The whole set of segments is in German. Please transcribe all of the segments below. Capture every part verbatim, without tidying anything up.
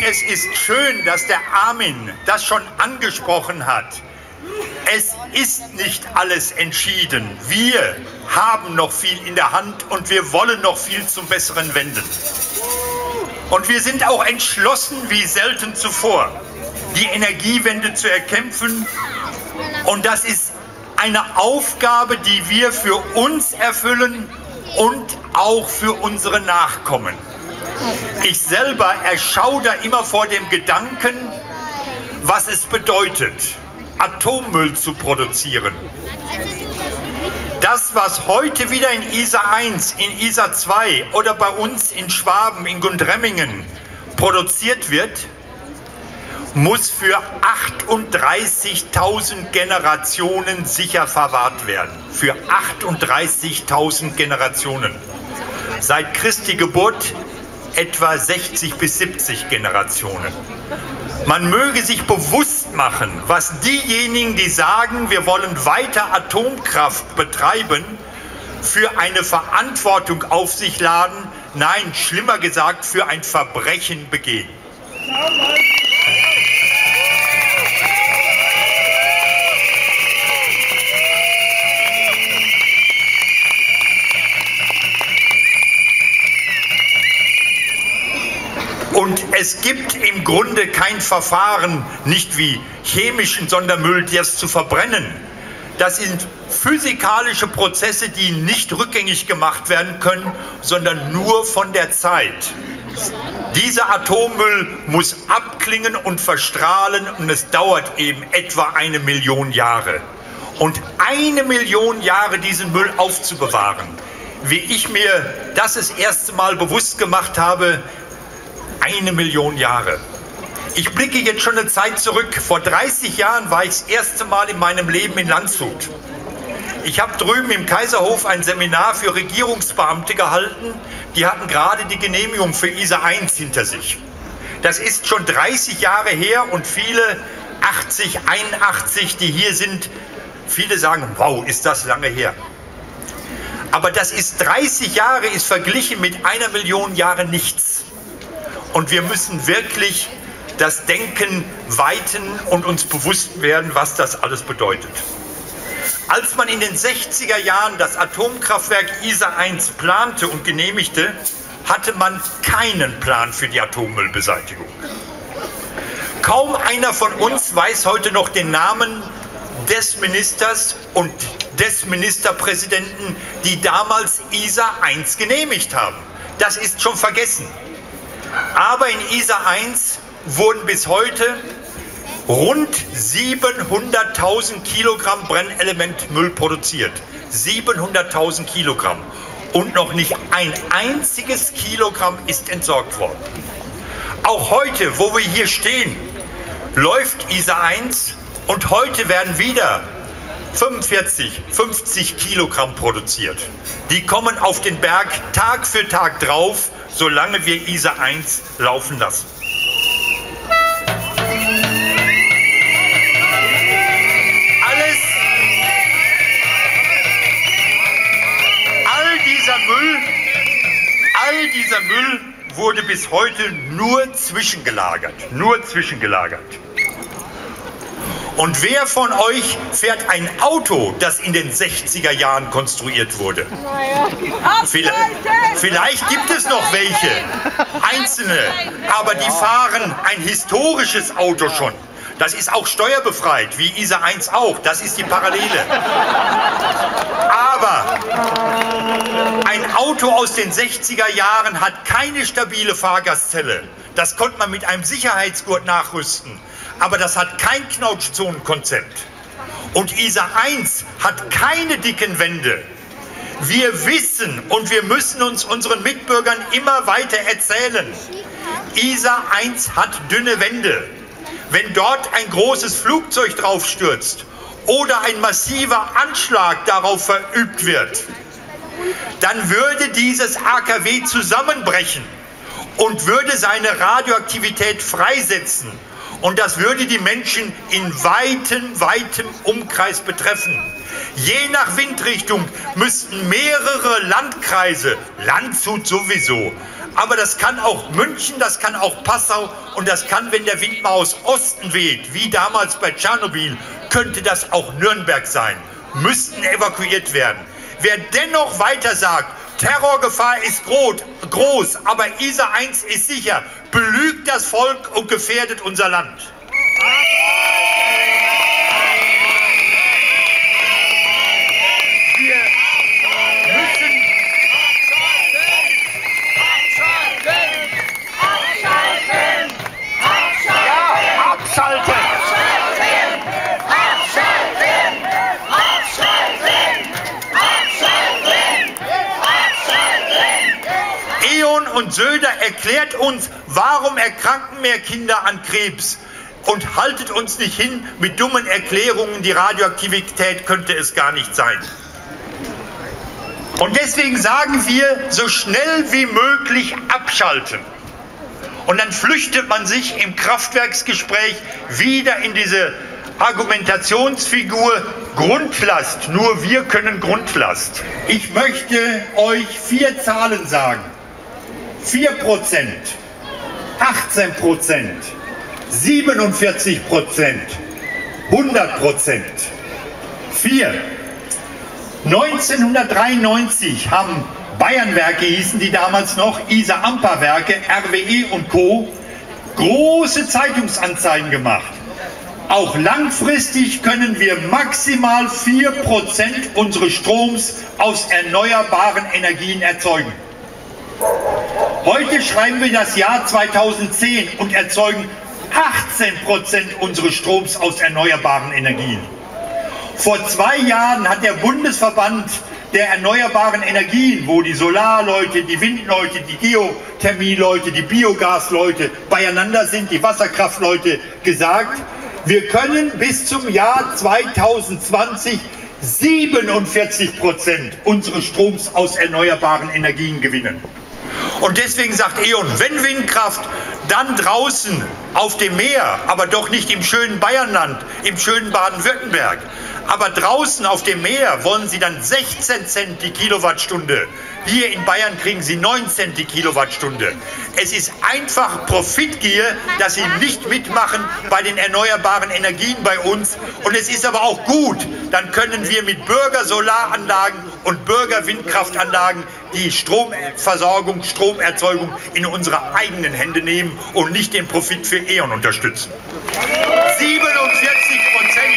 es ist schön, dass der Armin das schon angesprochen hat. Es ist nicht alles entschieden. Wir haben noch viel in der Hand und wir wollen noch viel zum Besseren wenden. Und wir sind auch entschlossen wie selten zuvor, die Energiewende zu erkämpfen. Und das ist eine Aufgabe, die wir für uns erfüllen und auch für unsere Nachkommen. Ich selber erschauder immer vor dem Gedanken, was es bedeutet, Atommüll zu produzieren. Das, was heute wieder in Isar eins, in Isar zwei oder bei uns in Schwaben, in Gundremmingen produziert wird, muss für achtunddreißigtausend Generationen sicher verwahrt werden. Für achtunddreißigtausend Generationen. Seit Christi Geburt etwa sechzig bis siebzig Generationen. Man möge sich bewusst machen, was diejenigen, die sagen, wir wollen weiter Atomkraft betreiben, für eine Verantwortung auf sich laden, nein, schlimmer gesagt, für ein Verbrechen begehen. Und es gibt im Grunde kein Verfahren, nicht wie chemischen Sondermüll, das zu verbrennen. Das sind physikalische Prozesse, die nicht rückgängig gemacht werden können, sondern nur von der Zeit. Dieser Atommüll muss abklingen und verstrahlen und es dauert eben etwa eine Million Jahre. Und eine Million Jahre diesen Müll aufzubewahren, wie ich mir das das erste Mal bewusst gemacht habe, eine Million Jahre. Ich blicke jetzt schon eine Zeit zurück. Vor dreißig Jahren war ich das erste Mal in meinem Leben in Landshut. Ich habe drüben im Kaiserhof ein Seminar für Regierungsbeamte gehalten. Die hatten gerade die Genehmigung für Isar eins hinter sich. Das ist schon dreißig Jahre her und viele, achtzig, einundachtzig, die hier sind, viele sagen, wow, ist das lange her. Aber das ist dreißig Jahre, ist verglichen mit einer Million Jahre nichts. Und wir müssen wirklich das Denken weiten und uns bewusst werden, was das alles bedeutet. Als man in den sechziger Jahren das Atomkraftwerk Isar eins plante und genehmigte, hatte man keinen Plan für die Atommüllbeseitigung. Kaum einer von uns weiß heute noch den Namen des Ministers und des Ministerpräsidenten, die damals Isar eins genehmigt haben. Das ist schon vergessen. Aber in Isar eins wurden bis heute rund siebenhunderttausend Kilogramm Brennelementmüll produziert. siebenhunderttausend Kilogramm. Und noch nicht ein einziges Kilogramm ist entsorgt worden. Auch heute, wo wir hier stehen, läuft Isar eins und heute werden wieder fünfundvierzig, fünfzig Kilogramm produziert. Die kommen auf den Berg Tag für Tag drauf, solange wir Isar eins laufen lassen. Alles, all dieser Müll, all dieser Müll wurde bis heute nur zwischengelagert, nur zwischengelagert. Und wer von euch fährt ein Auto, das in den sechziger Jahren konstruiert wurde? Vielleicht, vielleicht gibt es noch welche, einzelne, aber die fahren ein historisches Auto schon. Das ist auch steuerbefreit, wie Isar eins auch, das ist die Parallele. Aber ein Auto aus den sechziger Jahren hat keine stabile Fahrgastzelle. Das konnte man mit einem Sicherheitsgurt nachrüsten. Aber das hat kein Knautschzonenkonzept. Und Isar eins hat keine dicken Wände. Wir wissen und wir müssen uns unseren Mitbürgern immer weiter erzählen, Isar eins hat dünne Wände. Wenn dort ein großes Flugzeug drauf stürzt oder ein massiver Anschlag darauf verübt wird, dann würde dieses A K W zusammenbrechen und würde seine Radioaktivität freisetzen. Und das würde die Menschen in weitem, weitem Umkreis betreffen. Je nach Windrichtung müssten mehrere Landkreise, Landshut sowieso, aber das kann auch München, das kann auch Passau und das kann, wenn der Wind mal aus Osten weht, wie damals bei Tschernobyl, könnte das auch Nürnberg sein, müssten evakuiert werden. Wer dennoch weiter sagt, Terrorgefahr ist groß, aber Isar eins ist sicher, belügt das Volk und gefährdet unser Land. Wir müssen abschalten! Abschalten! Abschalten! E.ON und Söder erklärt uns, warum erkranken mehr Kinder an Krebs und haltet uns nicht hin mit dummen Erklärungen, die Radioaktivität könnte es gar nicht sein. Und deswegen sagen wir, so schnell wie möglich abschalten. Und dann flüchtet man sich im Kraftwerksgespräch wieder in diese Argumentationsfigur Grundlast. Nur wir können Grundlast. Ich möchte euch vier Zahlen sagen. vier Prozent, achtzehn Prozent, siebenundvierzig Prozent, hundert Prozent. vier. neunzehnhundertdreiundneunzig haben Bayernwerke, hießen die damals noch, Isar-Amper-Werke, R W E und Co. große Zeitungsanzeigen gemacht. Auch langfristig können wir maximal vier Prozent unseres Stroms aus erneuerbaren Energien erzeugen. Heute schreiben wir das Jahr zweitausendzehn und erzeugen achtzehn Prozent unseres Stroms aus erneuerbaren Energien. Vor zwei Jahren hat der Bundesverband der erneuerbaren Energien, wo die Solarleute, die Windleute, die Geothermieleute, die Biogasleute beieinander sind, die Wasserkraftleute, gesagt, wir können bis zum Jahr zweitausendzwanzig siebenundvierzig Prozent unseres Stroms aus erneuerbaren Energien gewinnen. Und deswegen sagt E.ON, wenn Windkraft, dann draußen auf dem Meer, aber doch nicht im schönen Bayernland, im schönen Baden-Württemberg. Aber draußen auf dem Meer wollen Sie dann sechzehn Cent die Kilowattstunde. Hier in Bayern kriegen Sie neun Cent die Kilowattstunde. Es ist einfach Profitgier, dass Sie nicht mitmachen bei den erneuerbaren Energien bei uns. Und es ist aber auch gut, dann können wir mit Bürgersolaranlagen und Bürgerwindkraftanlagen die Stromversorgung, Stromerzeugung in unsere eigenen Hände nehmen und nicht den Profit für E.ON unterstützen. siebenundvierzig Prozent.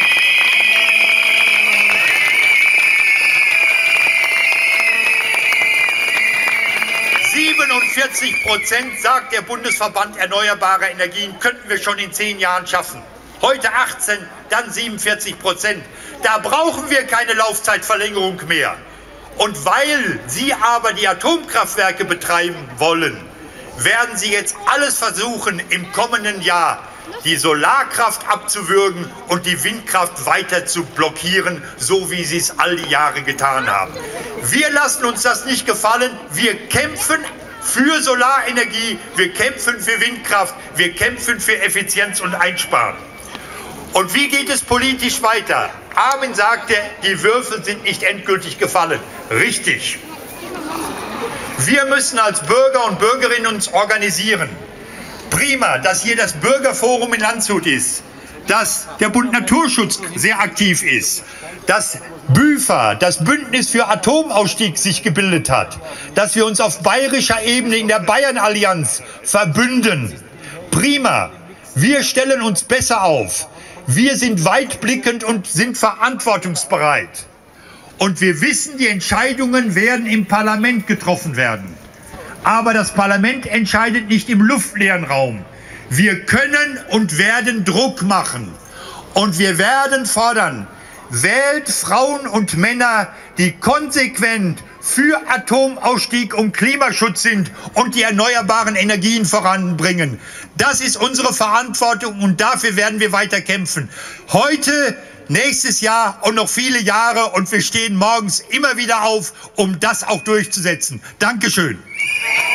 siebenundvierzig Prozent, sagt der Bundesverband Erneuerbare Energien, könnten wir schon in zehn Jahren schaffen. Heute achtzehn, dann siebenundvierzig Prozent. Da brauchen wir keine Laufzeitverlängerung mehr. Und weil Sie aber die Atomkraftwerke betreiben wollen, werden Sie jetzt alles versuchen, im kommenden Jahr die Solarkraft abzuwürgen und die Windkraft weiter zu blockieren, so wie Sie es all die Jahre getan haben. Wir lassen uns das nicht gefallen. Wir kämpfen für Solarenergie, wir kämpfen für Windkraft, wir kämpfen für Effizienz und Einsparen. Und wie geht es politisch weiter? Armin sagte, die Würfel sind nicht endgültig gefallen. Richtig. Wir müssen als Bürger und Bürgerinnen uns organisieren. Prima, dass hier das Bürgerforum in Landshut ist, dass der Bund Naturschutz sehr aktiv ist, dass BÜFA, das Bündnis für Atomausstieg, sich gebildet hat, dass wir uns auf bayerischer Ebene in der Bayern-Allianz verbünden. Prima, wir stellen uns besser auf. Wir sind weitblickend und sind verantwortungsbereit. Und wir wissen, die Entscheidungen werden im Parlament getroffen werden. Aber das Parlament entscheidet nicht im luftleeren Raum. Wir können und werden Druck machen. Und wir werden fordern, wählt Frauen und Männer, die konsequent für Atomausstieg und Klimaschutz sind und die erneuerbaren Energien voranbringen. Das ist unsere Verantwortung und dafür werden wir weiter kämpfen. Heute, nächstes Jahr und noch viele Jahre, und wir stehen morgens immer wieder auf, um das auch durchzusetzen. Dankeschön.